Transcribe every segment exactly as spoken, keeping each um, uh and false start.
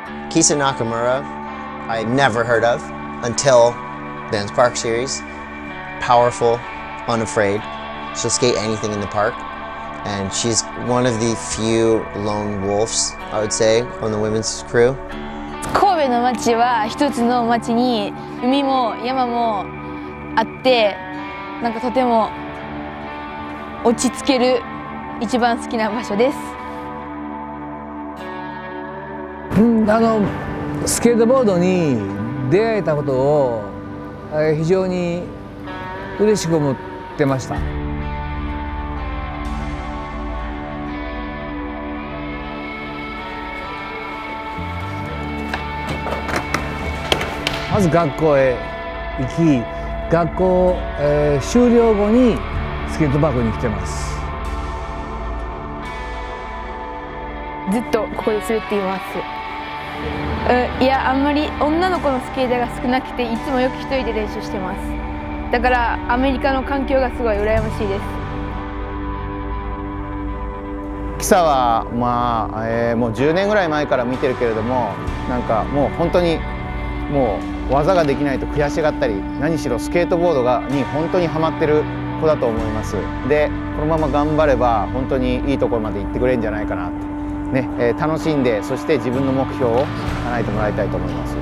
Kisa Nakamura, I never heard of until Vans Park Series. Powerful, unafraid. She'll skate anything in the park. And she's one of the few lone wolves, I would say, on the women's crew. 神戸の街は一つの街に海も山もあって、なんかとても落ち着ける一番好きな場所です。 うん、あのスケートボードに出会えたことを非常に嬉しく思ってました。まず学校へ行き、学校、えー、終了後にスケートパークに来てます。 ずっとここで滑っています。いや、あんまり女の子のスケーターが少なくて、いつもよく一人で練習してます。だからアメリカの環境がすごい羨ましいです。 キサはまあ、えー、もうじゅうねんぐらい前から見てるけれども、なんかもう本当にもう技ができないと悔しがったり、何しろスケートボードがに本当にハマってる子だと思います。でこのまま頑張れば本当にいいところまで行ってくれるんじゃないかなとね、えー、楽しんで、そして自分の目標を叶えてもらいたいと思います。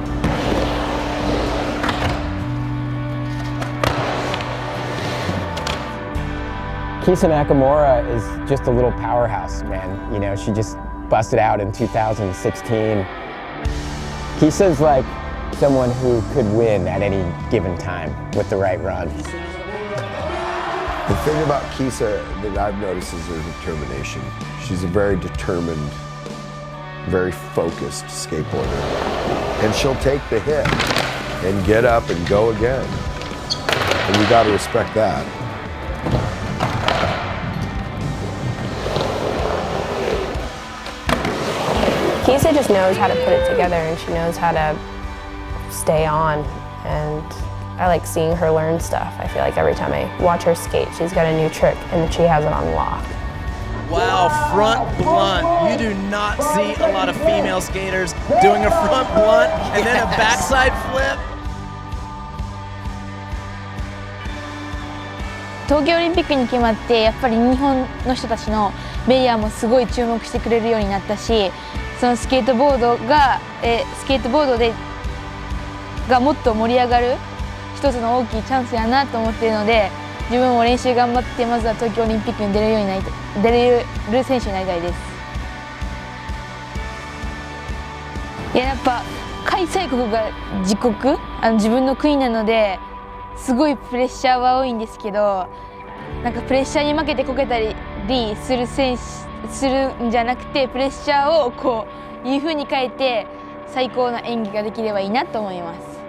Kisa Nakamura is just a little powerhouse, man. You know, she just busted out in two thousand sixteen. Kisa's like someone who could win at any given time with the right run. The thing about Kisa that I've noticed is her determination. She's a very determined, very focused skateboarder. And she'll take the hit and get up and go again. And you got to respect that. Kisa just knows how to put it together, and she knows how to stay on, and I like seeing her learn stuff. I feel like every time I watch her skate, she's got a new trick and she has it on lock. Wow, front blunt. You do not see a lot of female skaters doing a front blunt and then a backside flip. 東京オリンピックに決まって、やっぱり日本の人たちのメディアもすごい注目してくれるようになったし、そのスケートボードが、えスケートボードでがもっと盛り上がる一つの大きいチャンスやなと思っているので、自分も練習頑張って、まずは東京オリンピックに出れるようになり出れる選手になりたいです。いや、やっぱ開催国が自国あの自分の国なので、すごいプレッシャーは多いんですけど、なんかプレッシャーに負けてこけたりする選手するんじゃなくて、プレッシャーをこういう風に変えて最高な演技ができればいいなと思います。